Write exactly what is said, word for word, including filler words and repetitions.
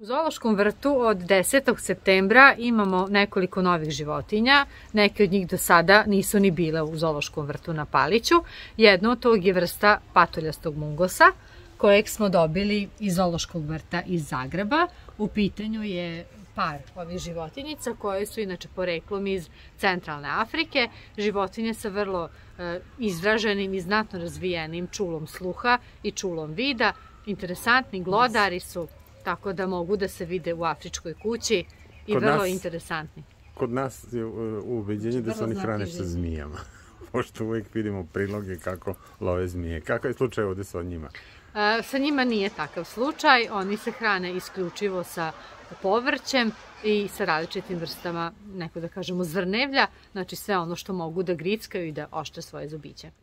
U zoološkom vrtu od desetog septembra imamo nekoliko novih životinja. Neke od njih do sada nisu ni bile u zoološkom vrtu na Paliću. Jedno od tog je vrsta patoljastog mungosa, kojeg smo dobili iz zoološkog vrta iz Zagreba. U pitanju je par ovih životinjica koje su inače poreklom iz centralne Afrike. Životinje sa vrlo e, izraženim i znatno razvijenim čulom sluha i čulom vida. Interesantni glodari su, tako da mogu da se vide u afričkoj kući i Kod vrlo nas- interesantni. Kod nas je u ubeđenje da se oni hrane sa zmijama, pošto uvijek vidimo priloge kako love zmije. Kakav je slučaj ovde sa njima? E, sa njima nije takav slučaj, oni se hrane isključivo sa povrćem i sa različitim vrstama, neko da kažemo, zrnevlja, znači sve ono što mogu da grickaju i da oštre svoje zubiće.